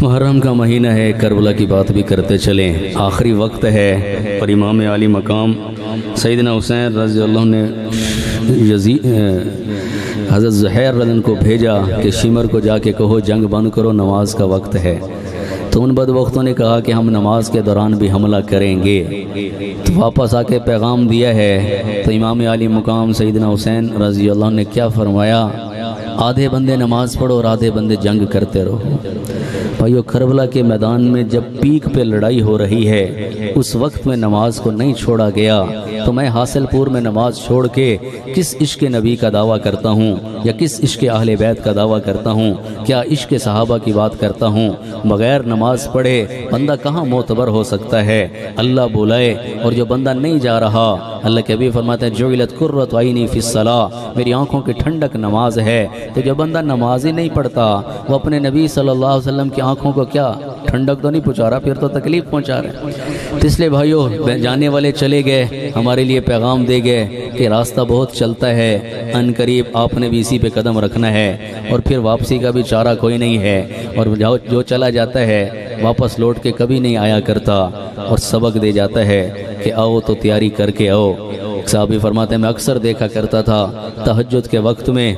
محرم کا مہینہ ہے، کربلا کی بات بھی کرتے چلیں، آخری وقت ہے اور امام عالی مقام سیدنا حسین رضی اللہ عنہ نے حضرت زہیر رضی اللہ عنہ کو بھیجا کہ شمر کو جا کے کہو جنگ بند کرو، نماز کا وقت ہے۔ تو ان بدبختوں نے کہا کہ ہم نماز کے دوران بھی حملہ کریں گے، تو واپس آ کے پیغام دیا ہے۔ تو امام عالی مقام سیدنا حسین رضی اللہ عنہ نے کیا فرمایا؟ آدھے بندے نماز پڑھو اور آدھے بندے جنگ کرتے رہو۔ بھائیو، کربلا کے میدان میں جب پیک پہ لڑائی ہو رہی ہے، اس وقت میں نماز کو نہیں چھوڑا گیا، تو میں حاصل پور میں نماز چھوڑ کے کس عشق نبی کا دعویٰ کرتا ہوں یا کس عشق اہل بیت کا دعویٰ کرتا ہوں؟ کیا عشق صحابہ کی بات کرتا ہوں؟ بغیر نماز پڑھے بندہ کہاں معتبر ہو سکتا ہے؟ اللہ بلائے، اور جو بندہ نہیں جا رہا، اللہ کے حبیب فرماتے ہیں جعلت قرۃ عینی فی الصلاۃ، میری آنکھوں کی ٹھنڈک نماز ہے۔ تو جو بندہ نماز ہی نہیں پڑھتا، وہ اپنے نبی صلی اللہ علیہ وسلم کی آنکھوں کو کیا ٹھنڈک تو نہیں پہنچا رہا، پھر تو تکلیف پہنچا رہا ہے۔ تو اس لیے بھائیو، جانے والے چلے گئے، ہمارے لیے پیغام دے گئے کہ راستہ بہت چلتا ہے، ان قریب آپ نے بھی اسی پہ قدم رکھنا ہے، اور پھر واپسی کا بھی چارہ کوئی نہیں ہے، اور جو چلا جاتا ہے واپس لوٹ کے کبھی نہیں آیا کرتا، اور سبق دے جاتا ہے کہ آؤ تو تیاری کر کے آؤ۔ صحابی فرماتے ہیں میں اکثر دیکھا کرتا تھا تہجد کے وقت میں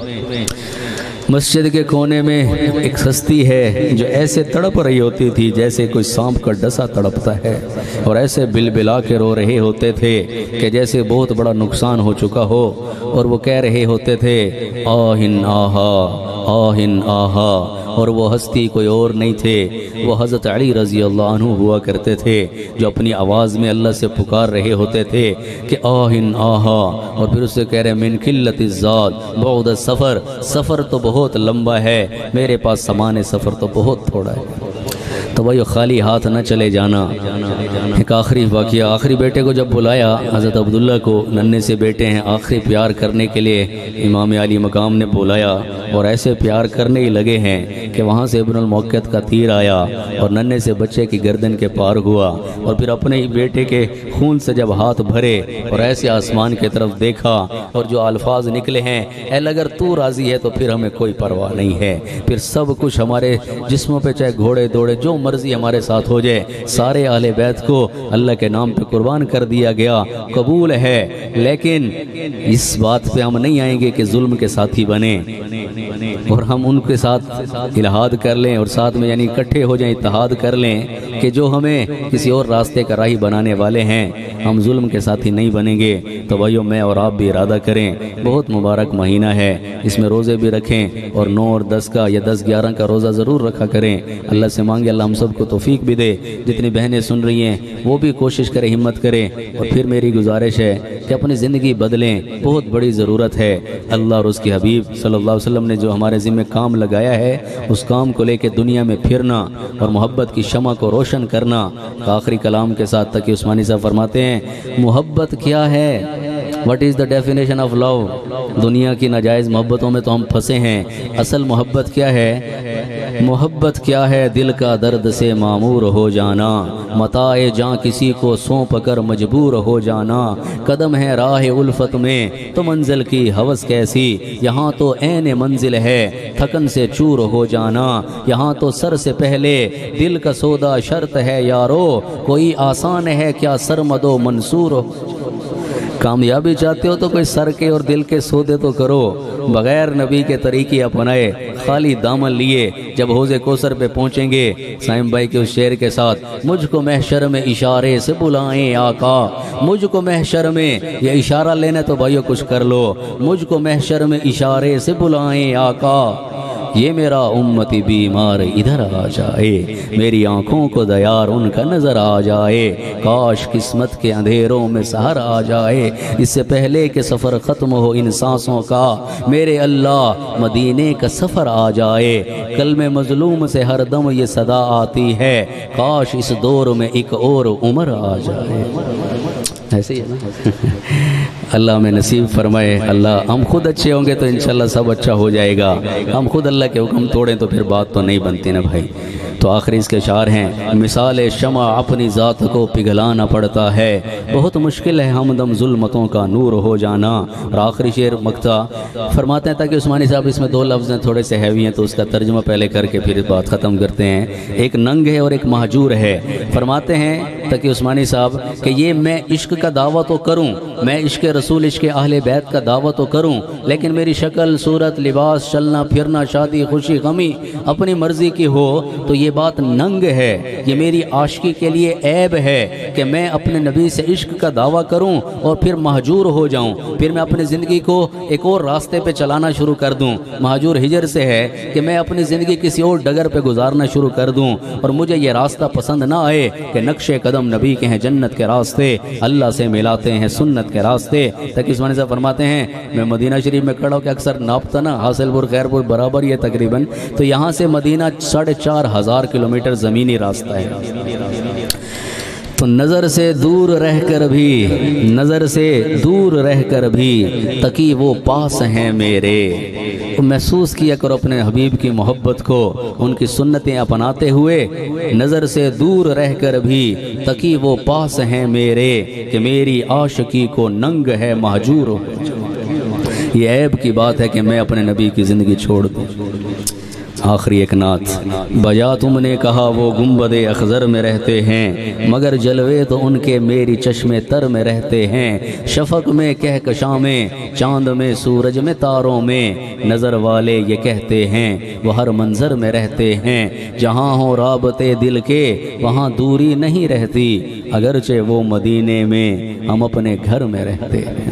مسجد کے کونے میں ایک ہستی ہے جو ایسے تڑپ رہی ہوتی تھی جیسے کوئی سانپ کا ڈسا تڑپتا ہے، اور ایسے بل بلا کے رو رہے ہوتے تھے کہ جیسے بہت بڑا نقصان ہو چکا ہو، اور وہ کہہ رہے ہوتے تھے آہن آہا آہن آہا، اور وہ ہستی کوئی اور نہیں تھے، وہ حضرت علی رضی اللہ عنہ ہوا کرتے تھے، جو اپنی آواز میں اللہ سے پکار رہے ہوتے تھے کہ آہن آہا، اور پھر اس سے کہہ رہے من قلت الزاد بعد السفر، سفر تو بہت لمبا ہے، میرے پاس سامان سفر تو بہت تھوڑا ہے۔ تو بھائیو، خالی ہاتھ نہ چلے جانا۔ ایک آخری واقعہ، آخری بیٹے کو جب بلایا حضرت عبداللہ کو، ننھے سے بیٹے ہیں، آخری پیار کرنے کے لیے امام علی مقام نے بلایا، اور ایسے پیار کرنے ہی لگے ہیں کہ وہاں سے ابن الموقت کا تیر آیا اور ننھے سے بچے کی گردن کے پار ہوا، اور پھر اپنے ہی بیٹے کے خون سے جب ہاتھ بھرے اور ایسے آسمان کی طرف دیکھا، اور جو الفاظ نکلے ہیں اے اگر تو راضی ہے تو پھر ہمیں کوئی پرواہ نہیں ہے، پھر سب کچھ ہمارے جسموں پہ چاہے گھوڑے دوڑے جو مرضی ہمارے ساتھ ہو جائے، سارے اہل بیت کو اللہ کے نام پہ قربان کر دیا گیا، قبول ہے۔ لیکن اس بات پہ ہم نہیں آئیں گے کہ ظلم کے ساتھی بنیں اور ہم ان کے ساتھ الہاد کر لیں، اور ساتھ میں یعنی اکٹھے ہو جائیں، اتحاد کر لیں کہ جو ہمیں کسی اور راستے کا راہی بنانے والے ہیں، ہم ظلم کے ساتھی نہیں بنیں گے۔ تو بھائیو، میں اور آپ بھی ارادہ کریں، بہت مبارک مہینہ ہے، اس میں روزے بھی رکھیں، اور 9 اور 10 کا یا 10-11 کا روزہ ضرور رکھا کریں۔ اللہ سے مانگے اللہ ہم سب کو توفیق بھی دے۔ جتنی بہنیں سن رہی ہیں وہ بھی کوشش کریں، ہمت کریں، اور پھر میری گزارش ہے کہ اپنی زندگی بدلیں، بہت بڑی ضرورت ہے۔ اللہ اور اس کے حبیب صلی اللہ علیہ وسلم نے جو ہمارے ذمہ کام لگایا ہے، اس کام کو لے کے دنیا میں پھرنا اور محبت کی شمع کو روشن کرنا۔ آخری کلام کے ساتھ تقی عثمانی صاحب فرماتے ہیں محبت کیا ہے؟ What is the definition of love؟ دنیا کی ناجائز محبتوں میں تو ہم پھنسے ہیں، اصل محبت کیا ہے؟ محبت کیا ہے؟ دل کا درد سے معمور ہو جانا، متاع جاں کسی کو سونپ کر مجبور ہو جانا، قدم ہے راہ الفت میں تو منزل کی ہوس کیسی، یہاں تو عین منزل ہے تھکن سے چور ہو جانا، یہاں تو سر سے پہلے دل کا سودا شرط ہے یارو، کوئی آسان ہے کیا سرمد و منصور ہو۔ کامیابی چاہتے ہو تو کوئی سر کے اور دل کے سودے تو کرو، بغیر نبی کے طریقے اپنائے، خالی دامن لیے جب حوض کوثر پہ پہنچیں گے، سائم بھائی کے اس شعر کے ساتھ مجھ کو محشر میں اشارے سے بلائیں آقا، مجھ کو محشر میں، یہ اشارہ لینا تو بھائیو کچھ کر لو، مجھ کو محشر میں اشارے سے بلائیں آقا، یہ میرا امتی بیمار ادھر آ جائے، میری آنکھوں کو دیار ان کا نظر آ جائے، کاش قسمت کے اندھیروں میں سحر آ جائے، اس سے پہلے کہ سفر ختم ہو ان سانسوں کا، میرے اللہ مدینے کا سفر آ جائے، کلم مظلوم سے ہر دم یہ صدا آتی ہے، کاش اس دور میں ایک اور عمر آ جائے۔ ایسے ہی ہے نا؟ اللہ ہمیں نصیب فرمائے۔ اللہ ہم خود اچھے ہوں گے تو انشاءاللہ سب اچھا ہو جائے گا، ہم خود اللہ کے حکم توڑیں تو پھر بات تو نہیں بنتی نا بھائی۔ تو آخری اس کے اشعار ہیں، مثال شمع اپنی ذات کو پگھلانا پڑتا ہے، بہت مشکل ہے ہمدم ظلمتوں کا نور ہو جانا۔ اور آخری شعر مقطع فرماتے ہیں، تاکہ عثمانی صاحب اس میں دو لفظ ہیں تھوڑے سے ہیوی ہیں تو اس کا ترجمہ پہلے کر کے پھر بات ختم کرتے ہیں۔ ایک ننگ ہے اور ایک مہجور ہے۔ فرماتے ہیں تاکہ عثمانی صاحب کہ یہ میں عشق کا دعویٰ تو کروں، میں عشق رسول عشق اہل بیت کا دعویٰ تو کروں، لیکن میری شکل صورت لباس چلنا پھرنا شادی خوشی غمی اپنی مرضی کی ہو تو یہ بات ننگ ہے، یہ میری عاشقی کے لیے عیب ہے کہ میں اپنے نبی سے عشق کا دعویٰ کروں اور پھر مہجور ہو جاؤں، پھر میں اپنی زندگی کو ایک اور راستے پہ چلانا شروع کر دوں۔ مہجور ہجر سے ہے کہ میں اپنی زندگی کسی اور ڈگر پہ گزارنا شروع کر دوں اور مجھے یہ راستہ پسند نہ آئے کہ نقش قدم نبی کے ہیں جنت کے راستے، اللہ سے ملاتے ہیں سنت کے راستے۔ تاکہ عثمانی صاحب فرماتے ہیں میں مدینہ شریف میں کھڑا ہو کہ اکثر ناپتا نا حاصل پور خیر پور برابر یہ تقریباً، تو یہاں سے مدینہ 4,500 کلومیٹر زمینی راستہ ہے۔ تو نظر سے دور رہ کر بھی، نظر سے دور رہ کر بھی تقی وہ پاس ہیں میرے۔ محسوس کیا کرو اپنے حبیب کی محبت کو، ان کی سنتیں اپناتے ہوئے، نظر سے دور رہ کر بھی تقی وہ پاس ہیں میرے، کہ میری عاشقی کو ننگ ہے مہجور ہو۔ یہ عیب کی بات ہے کہ میں اپنے نبی کی زندگی چھوڑ دوں۔ آخری ایک نعت، بجا تم نے کہا وہ گنبد اخضر میں رہتے ہیں، مگر جلوے تو ان کے میری چشم تر میں رہتے ہیں۔ شفق میں کہکشاں میں، چاند میں سورج میں تاروں میں، نظر والے یہ کہتے ہیں وہ ہر منظر میں رہتے ہیں۔ جہاں ہوں رابطے دل کے وہاں دوری نہیں رہتی، اگرچہ وہ مدینے میں ہم اپنے گھر میں رہتے ہیں۔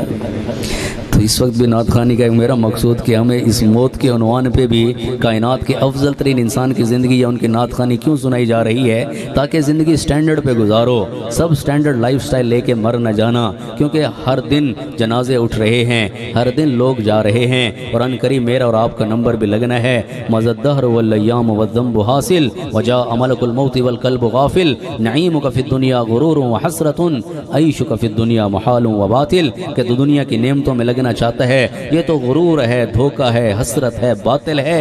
تو اس وقت بھی نعت خوانی کا ایک میرا مقصود کہ ہمیں اس موت کے عنوان پہ بھی کائنات کے افضل ترین انسان کی زندگی یا ان کی نعت خوانی کیوں سنائی جا رہی ہے، تاکہ زندگی سٹینڈرڈ پہ گزارو، سب سٹینڈرڈ لائف سٹائل لے کے مر نہ جانا، کیونکہ ہر دن جنازے اٹھ رہے ہیں، ہر دن لوگ جا رہے ہیں، اور ان قریب میرا اور آپ کا نمبر بھی لگنا ہے۔ مَضَى الدَّهْرُ وَالْأَيَّامُ وَالذَّنْبُ حَاصِلٌ وَجَاءَ مَلَكُ الْمَوْتِ وَالْقَلْبُ غَافِلٌ نَعِيمُكَ فِي الدُّنْيَا غُرُورٌ وَحَسْرَةٌ عَيْشُكَ فِي الدُّنْيا مُحَالٌ وَبَاطِلٌ، کہ تو دنیا کی نعمتوں میں لگنا چاہتا ہے، یہ تو غرور ہے، دھوکہ ہے، حسرت ہے، باطل ہے۔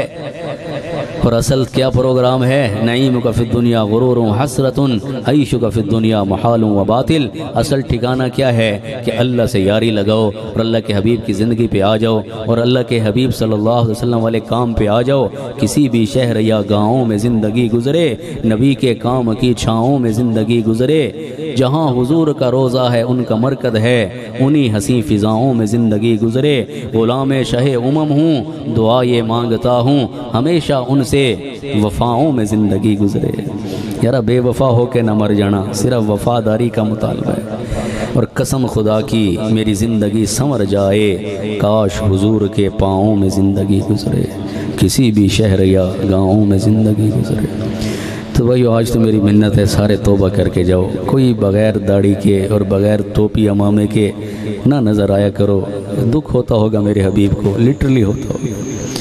اور اصل کیا پروگرام ہے؟ نعیمک فی الدنیا غرور حسرت عیشک فی الدنیا محال و باطل۔ اصل ٹھکانہ کیا ہے کہ اللہ سے یاری لگاؤ اور اللہ کے حبیب کی زندگی پہ آ جاؤ اور اللہ کے حبیب صلی اللہ علیہ وسلم والے کام پہ آ جاؤ۔ کسی بھی شہر یا گاؤں میں زندگی گزرے، نبی کے کام کی چھاؤں میں زندگی گزرے، جہاں حضور کا روضہ ہے ان کا مرکز ہے، انہی حسین فضاؤں میں زندگی گزرے۔ غلام شہ امم ہوں، دعا یہ مانگتا ہوں، ہمیشہ ان سے وفاؤں میں زندگی گزرے۔ یارا بے وفا ہو کے نہ مر جانا، صرف وفاداری کا مطالبہ ہے۔ اور قسم خدا کی میری زندگی سنور جائے، کاش حضور کے پاؤں میں زندگی گزرے، کسی بھی شہر یا گاؤں میں زندگی گزرے۔ تو بھائی آج تو میری منت ہے، سارے توبہ کر کے جاؤ، کوئی بغیر داڑھی کے اور بغیر ٹوپی امامے کے نہ نظر آیا کرو۔ دکھ ہوتا ہوگا میرے حبیب کو، لٹرلی ہوتا ہوگا،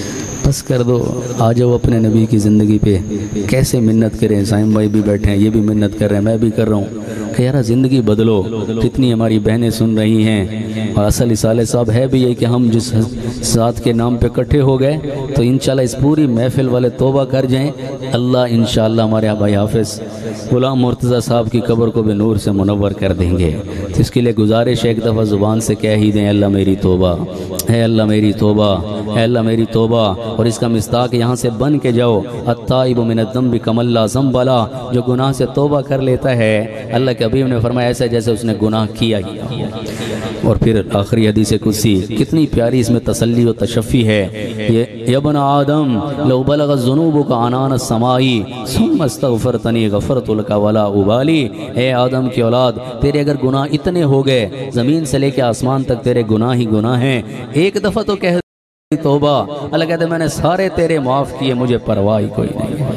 بس کر دو، آ جاؤ اپنے نبی کی زندگی پہ۔ کیسے منت کریں، سائم بھائی بھی بیٹھے ہیں، یہ بھی منت کر رہے ہیں، میں بھی کر رہا ہوں کہ یارا زندگی بدلو۔ کتنی ہماری بہنیں سن رہی ہیں، اور اصل اسالے صاحب ہے بھی یہ کہ ہم جس ذات کے نام پہ اکٹھے ہو گئے تو انشاءاللہ اس پوری محفل والے توبہ کر جائیں، اللہ انشاءاللہ ہمارے بھائی حافظ غلام مرتضیٰ صاحب کی قبر کو بھی نور سے منور کر دیں گے۔ تو اس کے لیے گزارش ہے ایک دفعہ زبان سے کہہ ہی دیں، اللہ میری توبہ، اے اللہ میری توبہ، اے اللہ میری توبہ۔ اور اس کا مصداق یہاں سے بن کے جاؤ، التائب من الذنب کمن لا ذنب لہ، جو گناہ سے توبہ کر لیتا ہے اللہ کے حبیب نے فرمایا ایسا جیسے اس نے گناہ کیا ہی۔ اور پھر آخری حدیث قدسی کتنی پیاری، اس میں تسلی و تشفی ہے۔ یا ابن آدم لو بلغ ذنوبک عنان السماء ثم استغفرتنی غفرت لک ولا ابالی، اے آدم کی اولاد تیرے اگر گناہ اتنے ہو گئے، زمین سے لے کے آسمان تک تیرے گناہ ہی گناہ ہیں، ایک دفعہ تو کہہ توبہ، اللہ کہتے ہیں میں نے سارے تیرے معاف کیے، مجھے پرواہ ہی کوئی نہیں ہے۔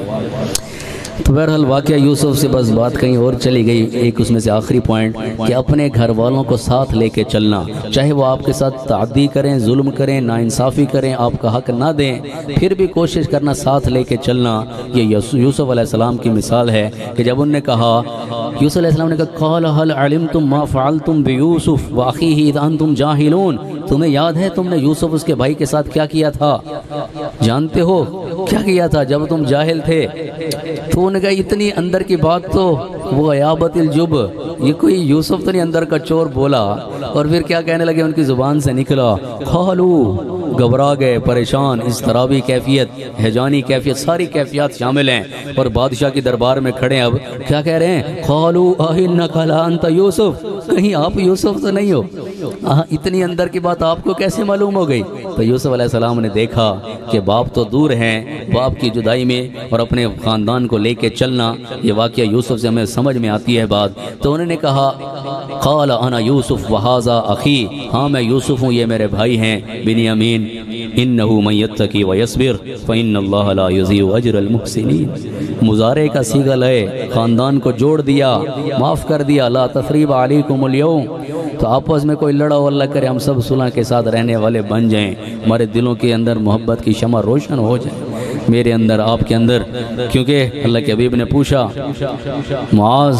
تو بہرحال واقعہ یوسف سے بس بات کہیں اور چلی گئی۔ ایک اس میں سے آخری پوائنٹ کہ اپنے گھر والوں کو ساتھ لے کے چلنا، چاہے وہ آپ کے ساتھ تعدی کریں، ظلم کریں، ناانصافی کریں، آپ کا حق نہ دیں، پھر بھی کوشش کرنا ساتھ لے کے چلنا۔ یہ یوسف علیہ السلام کی مثال ہے کہ جب انہوں نے کہا، یوسف علیہ السلام نے کہا قال هل علمتم ما فعلتم بیوسف واخیہ اذ انتم جاہلون، تمہیں یاد ہے تم نے یوسف اس کے بھائی کے ساتھ کیا کیا تھا؟ جانتے ہو کیا کیا تھا جب تم جاہل تھے؟ تو انہوں نے کہا اتنی اندر کی بات تو وہ عیابت الجب، یہ کوئی یوسف تو نہیں اندر کا چور بولا؟ اور پھر کیا کہنے لگے، ان کی زبان سے نکلا قالو، گھبرا گئے، پریشان، اضطرابی کیفیت، ہیجانی کیفیت، ساری کیفیات شامل ہیں، اور بادشاہ کی دربار میں کھڑے ہیں۔ اب کیا کہہ رہے ہیں؟ قالو اِنَّكَ لَأَنْتَ یوسف، کہیں آپ یوسف تو نہیں ہو؟ اتنی اندر کی بات آپ کو کیسے معلوم ہو گئی؟ تو یوسف علیہ السلام نے دیکھا کہ باپ تو دور ہیں، باپ کی جدائی میں اور اپنے خاندان کو لے کے چلنا، یہ واقعہ یوسف سے ہمیں سمجھ میں آتی ہے بات۔ تو انہوں نے کہا قال انا یوسف وہذا اخی، ہاں میں یوسف ہوں، یہ میرے بھائی ہیں بنیامین، انہ من یتقی ویصبر فان اللہ لا یضیع اجر المحسنین۔ مضارع کا صیغہ لائے، خاندان کو جوڑ دیا، معاف کر دیا، لا تثریب علیکم اليوم۔ تو آپس میں کوئی لڑا ہو، اللہ کرے ہم سب صلح کے ساتھ رہنے والے بن جائیں، ہمارے دلوں کے اندر محبت کی شمع روشن ہو جائے، میرے اندر، آپ کے اندر۔ کیونکہ اللہ کے حبیب نے پوچھا، معاذ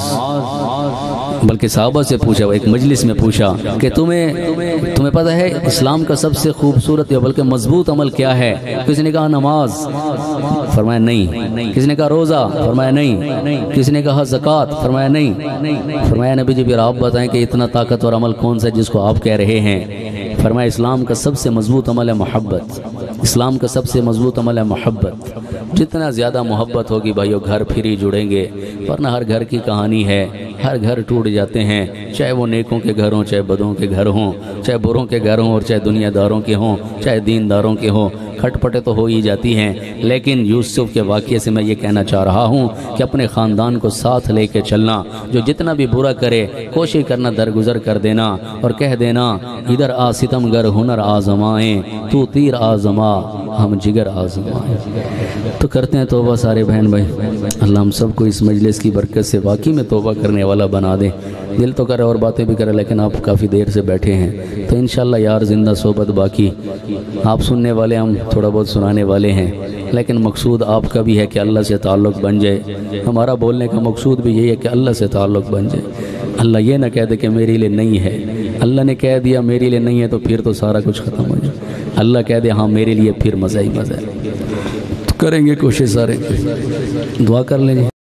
بلکہ صحابہ سے پوچھا، ایک مجلس میں پوچھا کہ تمہیں پتہ ہے اسلام کا سب سے خوبصورت یا بلکہ مضبوط عمل کیا ہے؟ کسی نے کہا نماز، فرمایا نہیں۔ کسی نے کہا روزہ، فرمایا نہیں۔ کسی نے کہا زکوٰۃ، فرمایا نہیں۔ فرمایا نبی جی پھر آپ بتائیں کہ اتنا طاقتور عمل کون سا جس کو آپ کہہ رہے ہیں؟ فرمایا اسلام کا سب سے مضبوط عمل ہے محبت، اسلام کا سب سے مضبوط عمل ہے محبت۔ جتنا زیادہ محبت ہوگی بھائیو گھر پھر ہی جڑیں گے، ورنہ ہر گھر کی کہانی ہے، ہر گھر ٹوٹ جاتے ہیں، چاہے وہ نیکوں کے گھر ہوں، چاہے بدوں کے گھر ہوں، چاہے بروں کے گھر ہوں، اور چاہے دنیا داروں کے ہوں، چاہے دین داروں کے ہوں، کھٹ پٹے تو ہو ہی جاتی ہیں۔ لیکن یوسف کے واقعے سے میں یہ کہنا چاہ رہا ہوں کہ اپنے خاندان کو ساتھ لے کے چلنا، جو جتنا بھی برا کرے کوشش کرنا درگزر کر دینا، اور کہہ دینا ادھر آ ستم گر ہنر آزمائیں، تو تیر آزما ہم جگر آزمائیں۔ تو کرتے ہیں توبہ سارے بہن بھائی، اللہ ہم سب کو اس مجلس کی برکت سے واقعی میں توبہ کرنے والا بنا دے۔ دل تو کرے اور باتیں بھی کرے، لیکن آپ کافی دیر سے بیٹھے ہیں، تو انشاءاللہ یار زندہ صحبت باقی، آپ سننے والے، ہم تھوڑا بہت سنانے والے ہیں، لیکن مقصود آپ کا بھی ہے کہ اللہ سے تعلق بن جائے۔ ہمارا بولنے کا مقصود بھی یہی ہے کہ اللہ سے تعلق بن جائے۔ اللہ یہ نہ کہہ دے کہ میرے لیے نہیں ہے، اللہ نے کہہ دیا میرے لیے نہیں ہے تو پھر تو سارا کچھ ختم ہو جائے۔ اللہ کہہ دے ہاں میرے لیے، پھر مزہ ہی مزہ ہے۔ تو کریں گے کوشش سارے، دعا کر لیں گے۔